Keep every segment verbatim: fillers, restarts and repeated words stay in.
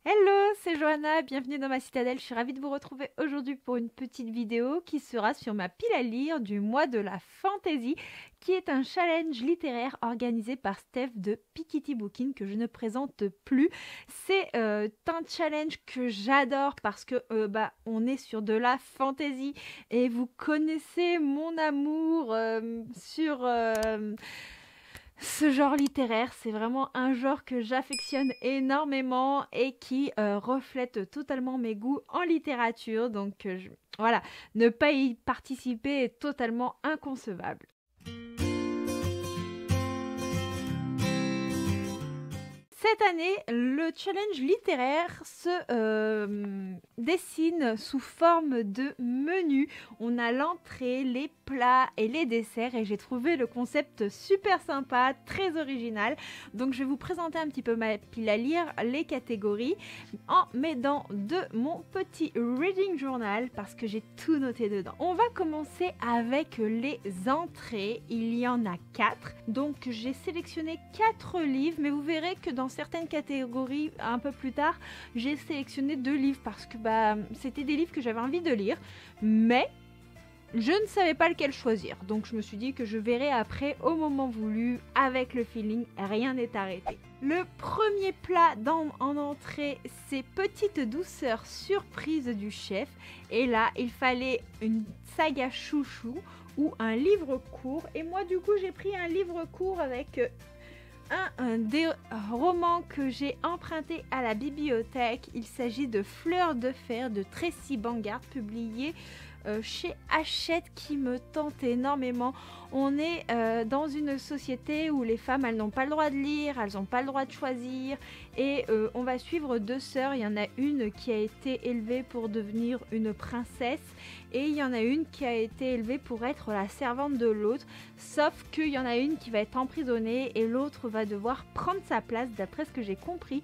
Hello, c'est Johanna, bienvenue dans ma citadelle. Je suis ravie de vous retrouver aujourd'hui pour une petite vidéo qui sera sur ma pile à lire du mois de la fantasy, qui est un challenge littéraire organisé par Steph de Piketty Booking que je ne présente plus. C'est euh, un challenge que j'adore parce que euh, bah, on est sur de la fantasy et vous connaissez mon amour euh, sur... Euh, ce genre littéraire, c'est vraiment un genre que j'affectionne énormément et qui euh, reflète totalement mes goûts en littérature. Donc euh, je- voilà, ne pas y participer est totalement inconcevable. Cette année, le challenge littéraire se euh, dessine sous forme de menu. On a l'entrée, les plats et les desserts et j'ai trouvé le concept super sympa, très original. Donc je vais vous présenter un petit peu ma pile à lire, les catégories en m'aidant de mon petit reading journal parce que j'ai tout noté dedans. On va commencer avec les entrées. Il y en a quatre. Donc j'ai sélectionné quatre livres, mais vous verrez que dans certaines catégories un peu plus tard, j'ai sélectionné deux livres parce que bah, c'était des livres que j'avais envie de lire, mais je ne savais pas lequel choisir. Donc je me suis dit que je verrai après au moment voulu avec le feeling, rien n'est arrêté. Le premier plat dans, en entrée, c'est Petite douceur surprise du chef. Et là, il fallait une saga chouchou ou un livre court. Et moi du coup, j'ai pris un livre court avec... Euh, Un, un des romans que j'ai emprunté à la bibliothèque. Il s'agit de Fleurs de fer de Tracy Bangard, publié euh, chez Hachette, qui me tente énormément. On est euh, dans une société où les femmes, elles n'ont pas le droit de lire, elles n'ont pas le droit de choisir, et euh, on va suivre deux sœurs. Il y en a une qui a été élevée pour devenir une princesse, et il y en a une qui a été élevée pour être la servante de l'autre, sauf qu'il y en a une qui va être emprisonnée et l'autre va devoir prendre sa place, d'après ce que j'ai compris.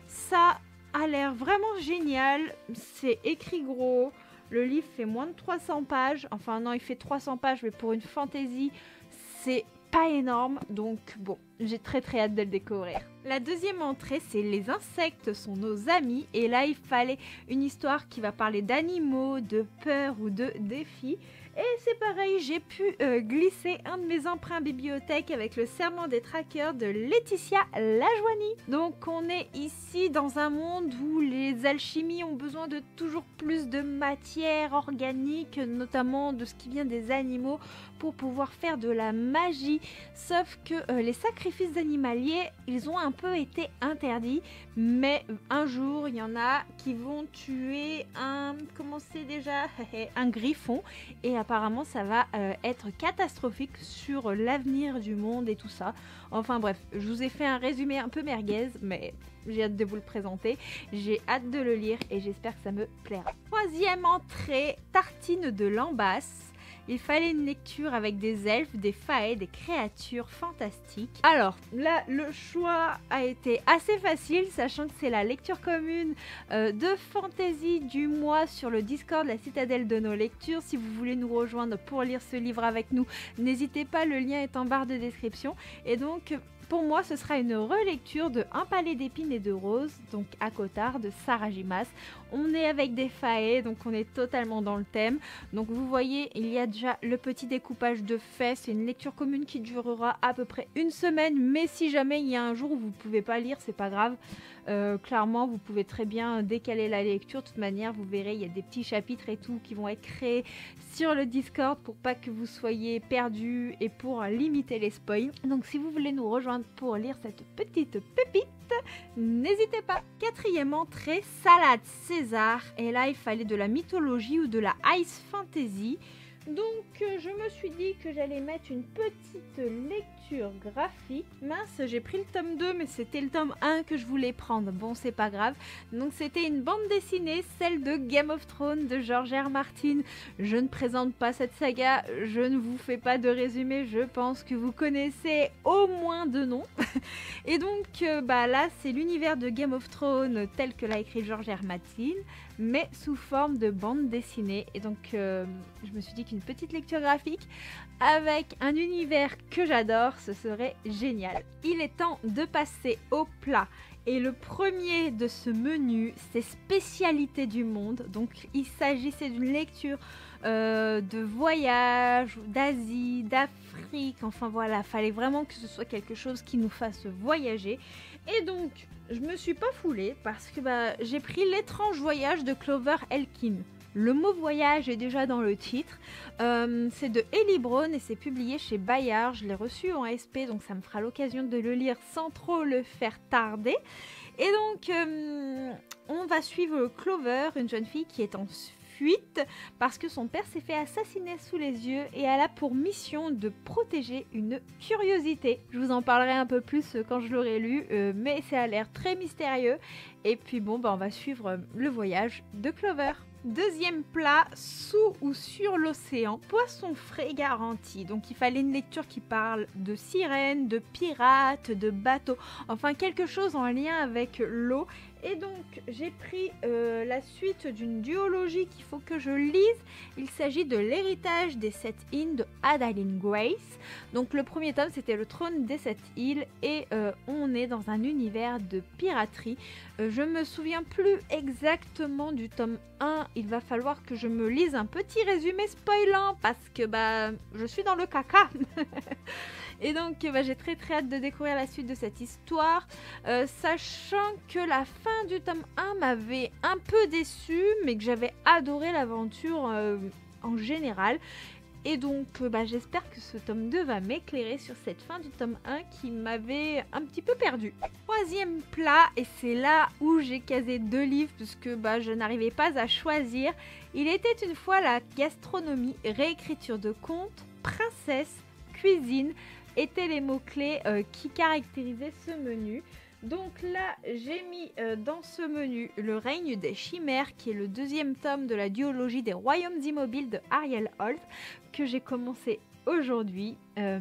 Ça a l'air vraiment génial, c'est écrit gros. Le livre fait moins de trois cents pages, enfin non, il fait trois cents pages, mais pour une fantaisie, c'est pas énorme, donc bon, j'ai très très hâte de le découvrir. La deuxième entrée, c'est Les insectes sont nos amis, et là il fallait une histoire qui va parler d'animaux, de peur ou de défis. Et c'est pareil, j'ai pu euh, glisser un de mes emprunts bibliothèque avec Le serment des traqueurs de Laetitia Lajoigny. Donc on est ici dans un monde où les alchimies ont besoin de toujours plus de matière organique, notamment de ce qui vient des animaux, pour pouvoir faire de la magie. Sauf que euh, les sacrifices animaliers, ils ont un peu été interdits, mais un jour, il y en a qui vont tuer un... comment c'est déjà un griffon, et apparemment ça va euh, être catastrophique sur l'avenir du monde et tout ça. Enfin bref, je vous ai fait un résumé un peu merguez, mais j'ai hâte de vous le présenter. J'ai hâte de le lire et j'espère que ça me plaira. Troisième entrée, Tartine de Lambasse. Il fallait une lecture avec des elfes, des faées, des créatures fantastiques. Alors là, le choix a été assez facile, sachant que c'est la lecture commune euh, de fantasy du mois sur le Discord, la citadelle de nos lectures. Si vous voulez nous rejoindre pour lire ce livre avec nous, n'hésitez pas, le lien est en barre de description. Et donc... pour moi, ce sera une relecture de Un palais d'épines et de roses, donc à Cotard, de Sarah Gimas. On est avec des faées, donc on est totalement dans le thème. Donc vous voyez, il y a déjà le petit découpage de faits. C'est une lecture commune qui durera à peu près une semaine, mais si jamais il y a un jour où vous ne pouvez pas lire, c'est pas grave. Euh, clairement, vous pouvez très bien décaler la lecture. De toute manière, vous verrez, il y a des petits chapitres et tout qui vont être créés sur le Discord pour pas que vous soyez perdus et pour limiter les spoils. Donc si vous voulez nous rejoindre pour lire cette petite pépite, n'hésitez pas. Quatrième entrée, Salade César. Et là, il fallait de la mythologie ou de la ice fantasy. Donc euh, je me suis dit que j'allais mettre une petite lecture graphique. Mince, j'ai pris le tome deux, mais c'était le tome un que je voulais prendre. Bon, c'est pas grave. Donc c'était une bande dessinée, celle de Game of Thrones de George R. Martin. Je ne présente pas cette saga, je ne vous fais pas de résumé, je pense que vous connaissez au moins deux noms. Et donc euh, bah là, c'est l'univers de Game of Thrones tel que l'a écrit George R. Martin, mais sous forme de bande dessinée. Et donc euh, je me suis dit qu'une une petite lecture graphique avec un univers que j'adore, ce serait génial. Il est temps de passer au plat. Et le premier de ce menu, c'est Spécialité du monde. Donc il s'agissait d'une lecture euh, de voyage, d'Asie, d'Afrique. Enfin voilà, fallait vraiment que ce soit quelque chose qui nous fasse voyager. Et donc, je me suis pas foulée parce que bah, j'ai pris L'étrange voyage de Clover Elkin. Le mot voyage est déjà dans le titre. Euh, c'est de Ellie Brown et c'est publié chez Bayard. Je l'ai reçu en S P, donc ça me fera l'occasion de le lire sans trop le faire tarder. Et donc, euh, on va suivre Clover, une jeune fille qui est en fuite parce que son père s'est fait assassiner sous les yeux et elle a pour mission de protéger une curiosité. Je vous en parlerai un peu plus quand je l'aurai lu, euh, mais ça a l'air très mystérieux. Et puis bon, bah, on va suivre le voyage de Clover. Deuxième plat, sous ou sur l'océan, poisson frais garanti. Donc il fallait une lecture qui parle de sirènes, de pirates, de bateaux, enfin quelque chose en lien avec l'eau. Et donc j'ai pris euh, la suite d'une duologie qu'il faut que je lise. Il s'agit de L'héritage des sept îles de Adalyn Grace. Donc le premier tome c'était Le trône des sept îles et euh, on est dans un univers de piraterie. Euh, je me souviens plus exactement du tome un. Il va falloir que je me lise un petit résumé spoilant parce que bah je suis dans le caca. Et donc bah, j'ai très très hâte de découvrir la suite de cette histoire, euh, sachant que la fin du tome un m'avait un peu déçue, mais que j'avais adoré l'aventure euh, en général. Et donc euh, bah, j'espère que ce tome deux va m'éclairer sur cette fin du tome un qui m'avait un petit peu perdue. Troisième plat, et c'est là où j'ai casé deux livres puisque bah, je n'arrivais pas à choisir. Il était une fois la gastronomie, réécriture de contes, princesse, cuisine étaient les mots-clés euh, qui caractérisaient ce menu. Donc là, j'ai mis euh, dans ce menu Le règne des chimères, qui est le deuxième tome de la duologie des royaumes immobiles de Ariel Holt, que j'ai commencé aujourd'hui. Euh,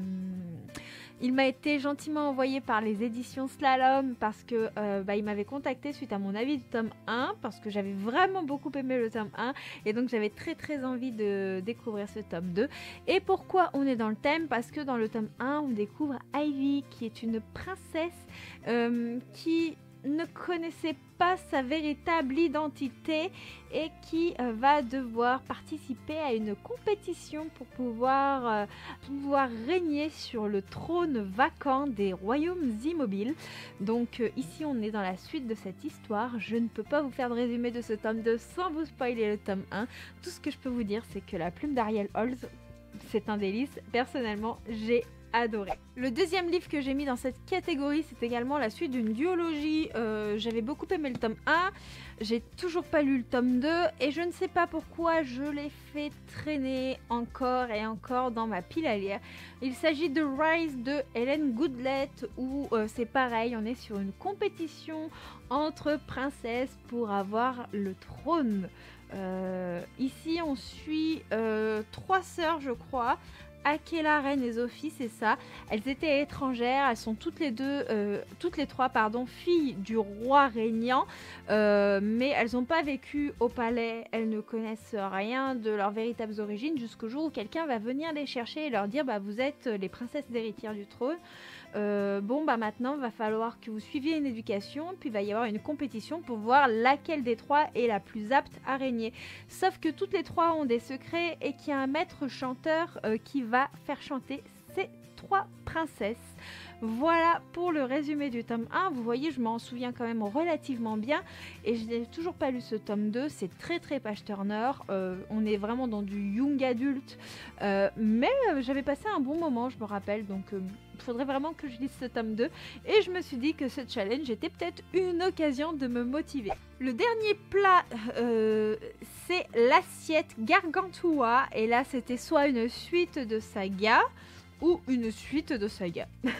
il m'a été gentiment envoyé par les éditions Slalom parce que euh, bah, il m'avait contacté suite à mon avis du tome un parce que j'avais vraiment beaucoup aimé le tome un et donc j'avais très très envie de découvrir ce tome deux. Et pourquoi on est dans le thème? Parce que dans le tome un on découvre Ivy qui est une princesse euh, qui ne connaissait pas sa véritable identité et qui euh, va devoir participer à une compétition pour pouvoir, euh, pouvoir régner sur le trône vacant des royaumes immobiles. Donc euh, ici on est dans la suite de cette histoire. Je ne peux pas vous faire de résumé de ce tome deux sans vous spoiler le tome un. Tout ce que je peux vous dire c'est que la plume d'Ariel Holt, c'est un délice. Personnellement j'ai adoré. Le deuxième livre que j'ai mis dans cette catégorie, c'est également la suite d'une duologie. Euh, j'avais beaucoup aimé le tome un, j'ai toujours pas lu le tome deux et je ne sais pas pourquoi je l'ai fait traîner encore et encore dans ma pile à lire. Il s'agit de Rise de Hélène Goodlet où euh, c'est pareil, on est sur une compétition entre princesses pour avoir le trône. Euh, ici on suit euh, trois sœurs je crois, Akela, Reine et Sophie, c'est ça. Elles étaient étrangères, elles sont toutes les deux, euh, toutes les trois, pardon, filles du roi régnant, euh, mais elles n'ont pas vécu au palais, elles ne connaissent rien de leurs véritables origines jusqu'au jour où quelqu'un va venir les chercher et leur dire bah vous êtes les princesses héritières du trône. Euh, bon bah maintenant va falloir que vous suiviez une éducation, puis il va y avoir une compétition pour voir laquelle des trois est la plus apte à régner. Sauf que toutes les trois ont des secrets et qu'il y a un maître chanteur euh, qui va faire chanter ces trois princesses. Voilà pour le résumé du tome un. Vous voyez, je m'en souviens quand même relativement bien et je n'ai toujours pas lu ce tome deux. C'est très très page turner. Euh, on est vraiment dans du young adulte. Euh, mais euh, j'avais passé un bon moment, je me rappelle. Donc il euh, faudrait vraiment que je lise ce tome deux. Et je me suis dit que ce challenge était peut-être une occasion de me motiver. Le dernier plat, euh, c'est l'assiette Gargantua. Et là, c'était soit une suite de saga ou une suite de saga.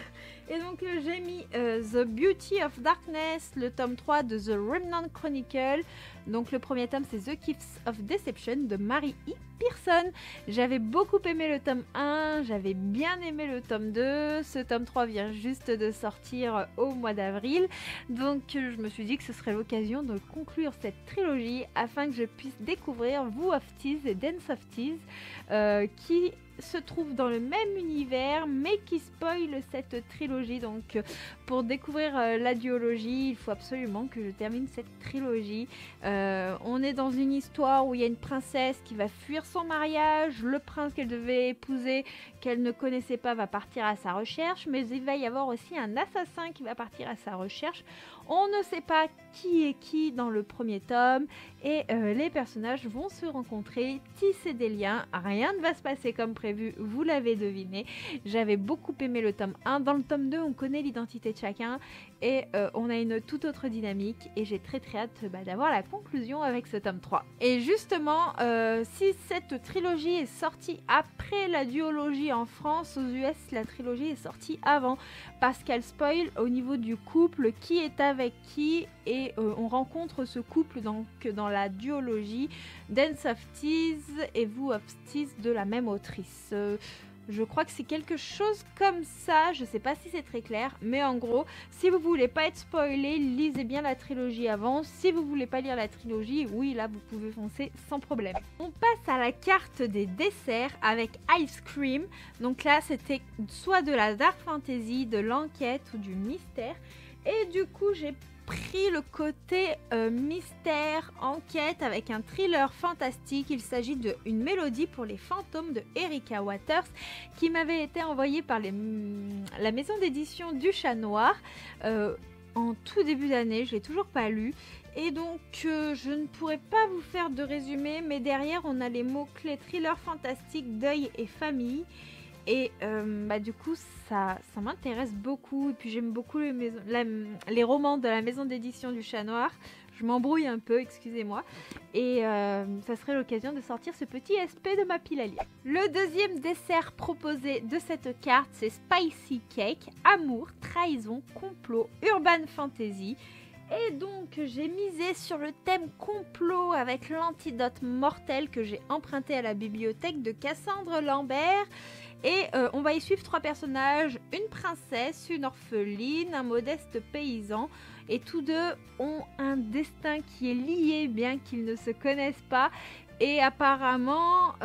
Et donc euh, j'ai mis euh, The Beauty of Darkness, le tome trois de The Remnant Chronicle. Donc le premier tome c'est The Gifts of Deception de Mary E. Pearson. J'avais beaucoup aimé le tome un, j'avais bien aimé le tome deux. Ce tome trois vient juste de sortir au mois d'avril. Donc je me suis dit que ce serait l'occasion de conclure cette trilogie afin que je puisse découvrir Vow of Tease et Dance of Tease euh, qui se trouve dans le même univers mais qui spoil cette trilogie. Donc pour découvrir euh, la duologie il faut absolument que je termine cette trilogie. Euh, on est dans une histoire où il y a une princesse qui va fuir son mariage, le prince qu'elle devait épouser qu'elle ne connaissait pas va partir à sa recherche, mais il va y avoir aussi un assassin qui va partir à sa recherche. On ne sait pas qui est qui dans le premier tome et euh, les personnages vont se rencontrer, tisser des liens, rien ne va se passer comme prévu, vous l'avez deviné. J'avais beaucoup aimé le tome un, dans le tome deux on connaît l'identité de chacun et euh, on a une toute autre dynamique et j'ai très très hâte bah, d'avoir la conclusion avec ce tome trois. Et justement, euh, si cette trilogie est sortie après la duologie en France, aux U S la trilogie est sortie avant parce qu'elle spoil au niveau du couple qui est avec qui et euh, on rencontre ce couple donc dans la duologie Dance of Tease et Vow of Tease de la même autrice. Euh, je crois que c'est quelque chose comme ça, je sais pas si c'est très clair, mais en gros, si vous voulez pas être spoilé, lisez bien la trilogie avant. Si vous voulez pas lire la trilogie, oui, là vous pouvez foncer sans problème. On passe à la carte des desserts avec Ice Cream. Donc là, c'était soit de la dark fantasy, de l'enquête ou du mystère. Et du coup, j'ai pris le côté euh, mystère, enquête avec un thriller fantastique. Il s'agit d'une mélodie pour les fantômes de Erika Waters qui m'avait été envoyée par les, la maison d'édition du Chat Noir euh, en tout début d'année. Je l'ai toujours pas lu. Et donc, euh, je ne pourrais pas vous faire de résumé, mais derrière, on a les mots-clés thriller fantastique, deuil et famille. Et euh, bah, du coup, ça, ça m'intéresse beaucoup. Et puis, j'aime beaucoup les, maisons, la, les romans de la maison d'édition du Chat Noir. Je m'embrouille un peu, excusez-moi. Et euh, ça serait l'occasion de sortir ce petit S P de ma pile à lire. Le deuxième dessert proposé de cette carte, c'est Spicy Cake, amour, trahison, complot, urban fantasy. Et donc j'ai misé sur le thème complot avec l'antidote mortel que j'ai emprunté à la bibliothèque de Cassandre Lambert. Et euh, on va y suivre trois personnages, une princesse, une orpheline, un modeste paysan. Et tous deux ont un destin qui est lié bien qu'ils ne se connaissent pas. Et apparemment,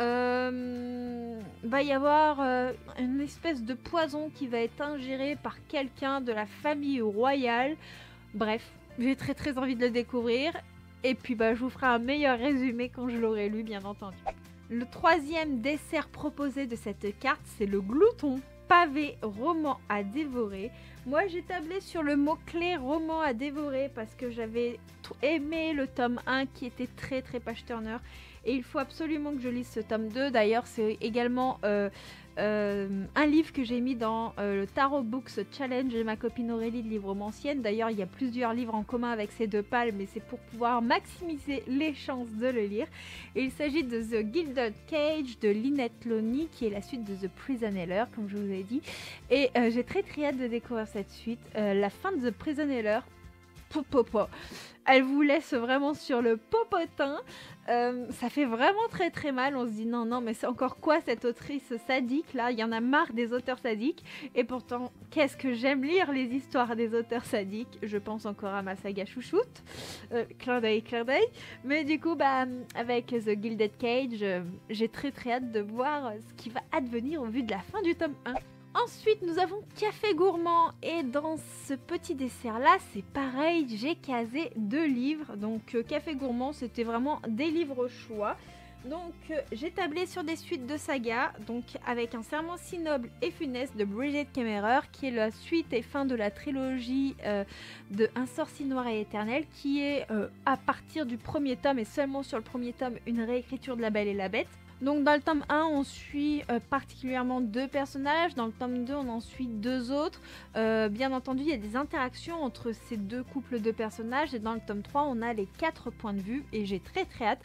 euh, va y avoir euh, une espèce de poison qui va être ingéré par quelqu'un de la famille royale. Bref, j'ai très très envie de le découvrir. Et puis bah, je vous ferai un meilleur résumé quand je l'aurai lu, bien entendu. Le troisième dessert proposé de cette carte, c'est le glouton, pavé roman à dévorer. Moi, j'ai tablé sur le mot-clé roman à dévorer parce que j'avais aimé le tome un qui était très très page-turner. Et il faut absolument que je lise ce tome deux. D'ailleurs, c'est également euh, euh, un livre que j'ai mis dans euh, le Tarot Books Challenge et ma copine Aurélie de Livromancienne. D'ailleurs, il y a plusieurs livres en commun avec ces deux pales, mais c'est pour pouvoir maximiser les chances de le lire. Et il s'agit de The Gilded Cage de Lynette Loney, qui est la suite de The Prison Healer, comme je vous ai dit. Et euh, j'ai très très hâte de découvrir cette suite. Euh, la fin de The Prison Healer, popopo. Elle vous laisse vraiment sur le popotin. Euh, ça fait vraiment très très mal. On se dit non, non, mais c'est encore quoi cette autrice sadique là? Il y en a marre des auteurs sadiques. Et pourtant, qu'est-ce que j'aime lire les histoires des auteurs sadiques. Je pense encore à ma saga chouchoute. Euh, clin d'œil, clin d'œil. Mais du coup, bah, avec The Gilded Cage, euh, j'ai très très hâte de voir ce qui va advenir au vu de la fin du tome un. Ensuite, nous avons Café Gourmand et dans ce petit dessert-là, c'est pareil, j'ai casé deux livres. Donc, euh, Café Gourmand, c'était vraiment des livres choix. Donc, euh, j'ai tablé sur des suites de saga, donc avec Un serment si noble et funeste de Bridget Kemmerer, qui est la suite et fin de la trilogie euh, de Un sort si noir et éternel, qui est euh, à partir du premier tome et seulement sur le premier tome, une réécriture de La Belle et la Bête. Donc dans le tome un, on suit euh, particulièrement deux personnages. Dans le tome deux, on en suit deux autres. Euh, bien entendu, il y a des interactions entre ces deux couples de personnages. Et dans le tome trois, on a les quatre points de vue. Et j'ai très très hâte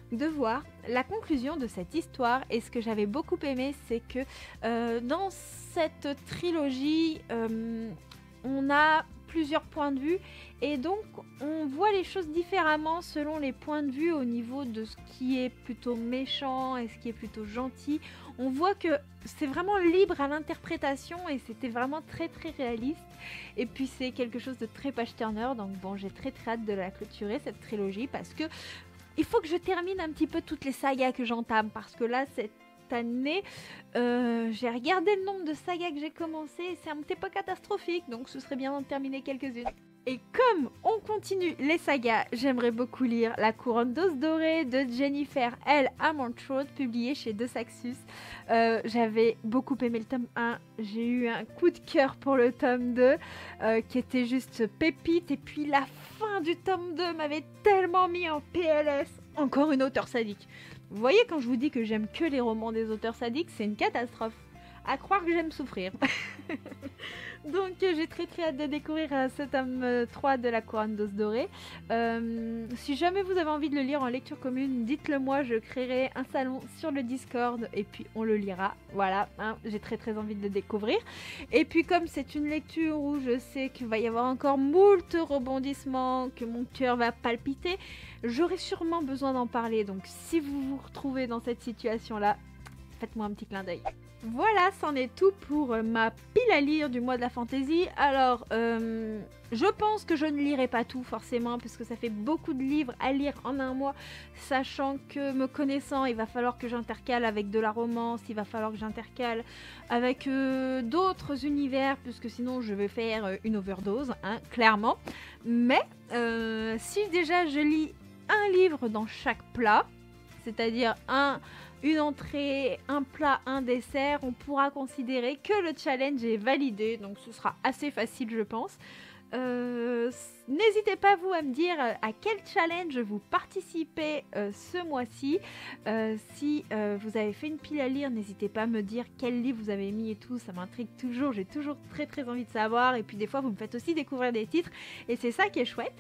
de voir la conclusion de cette histoire. Et ce que j'avais beaucoup aimé, c'est que euh, dans cette trilogie, euh, on a plusieurs points de vue et donc on voit les choses différemment selon les points de vue au niveau de ce qui est plutôt méchant et ce qui est plutôt gentil. On voit que c'est vraiment libre à l'interprétation et c'était vraiment très très réaliste. Et puis c'est quelque chose de très page-turner, donc bon, j'ai très très hâte de la clôturer cette trilogie parce que il faut que je termine un petit peu toutes les sagas que j'entame parce que là c'est année, euh, j'ai regardé le nombre de sagas que j'ai commencé et c'est un petit peu catastrophique, donc ce serait bien d'en terminer quelques-unes. Et comme on continue les sagas, j'aimerais beaucoup lire La Couronne d'os doré de Jennifer L. Armentrout, publié chez De Saxus. Euh, J'avais beaucoup aimé le tome un, j'ai eu un coup de cœur pour le tome deux, euh, qui était juste pépite, et puis la fin du tome deux m'avait tellement mis en P L S. Encore une auteure sadique. Vous voyez, quand je vous dis que j'aime que les romans des auteurs sadiques, c'est une catastrophe. À croire que j'aime souffrir. Donc euh, j'ai très très hâte de découvrir euh, ce tome euh, trois de La Couronne d'os doré. Euh, si jamais vous avez envie de le lire en lecture commune, dites-le moi, je créerai un salon sur le Discord et puis on le lira. Voilà, hein, j'ai très très envie de le découvrir. Et puis comme c'est une lecture où je sais qu'il va y avoir encore moult rebondissements, que mon cœur va palpiter, j'aurai sûrement besoin d'en parler. Donc si vous vous retrouvez dans cette situation-là, faites-moi un petit clin d'œil. Voilà, c'en est tout pour ma pile à lire du mois de la fantaisie. Alors, euh, je pense que je ne lirai pas tout forcément, puisque ça fait beaucoup de livres à lire en un mois, sachant que me connaissant, il va falloir que j'intercale avec de la romance, il va falloir que j'intercale avec euh, d'autres univers, puisque sinon je vais faire une overdose, hein, clairement. Mais, euh, si déjà je lis un livre dans chaque plat, c'est-à-dire un... une entrée, un plat, un dessert, on pourra considérer que le challenge est validé, donc ce sera assez facile je pense. Euh, N'hésitez pas vous à me dire à quel challenge vous participez euh, ce mois-ci. Euh, si euh, vous avez fait une pile à lire, n'hésitez pas à me dire quel livre vous avez mis et tout, ça m'intrigue toujours, j'ai toujours très très envie de savoir. Et puis des fois vous me faites aussi découvrir des titres et c'est ça qui est chouette.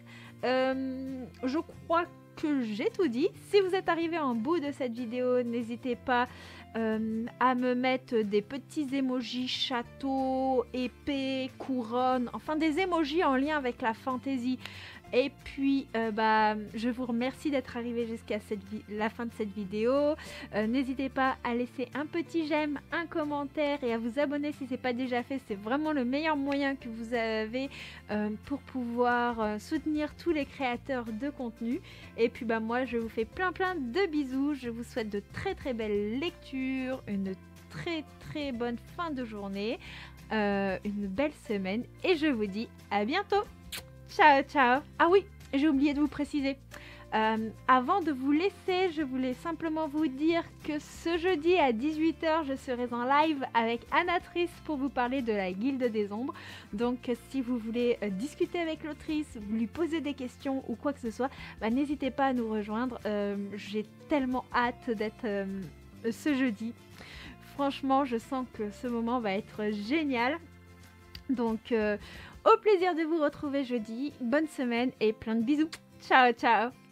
Euh, je crois que j'ai tout dit. Si vous êtes arrivé en bout de cette vidéo, n'hésitez pas euh, à me mettre des petits emojis château, épée, couronne, enfin des emojis en lien avec la fantaisie. Et puis, euh, bah, je vous remercie d'être arrivé jusqu'à la fin de cette vidéo. Euh, N'hésitez pas à laisser un petit j'aime, un commentaire et à vous abonner si ce n'est pas déjà fait. C'est vraiment le meilleur moyen que vous avez euh, pour pouvoir euh, soutenir tous les créateurs de contenu. Et puis, bah, moi, je vous fais plein plein de bisous. Je vous souhaite de très très belles lectures, une très très bonne fin de journée, euh, une belle semaine et je vous dis à bientôt. Ciao, ciao. Ah oui, j'ai oublié de vous préciser. Euh, avant de vous laisser, je voulais simplement vous dire que ce jeudi à dix-huit heures, je serai en live avec Anatrice pour vous parler de la Guilde des Ombres. Donc, si vous voulez euh, discuter avec l'autrice, lui poser des questions ou quoi que ce soit, bah, n'hésitez pas à nous rejoindre. Euh, j'ai tellement hâte d'être euh, ce jeudi. Franchement, je sens que ce moment va être génial. Donc, euh, au plaisir de vous retrouver jeudi. Bonne semaine et plein de bisous. Ciao, ciao.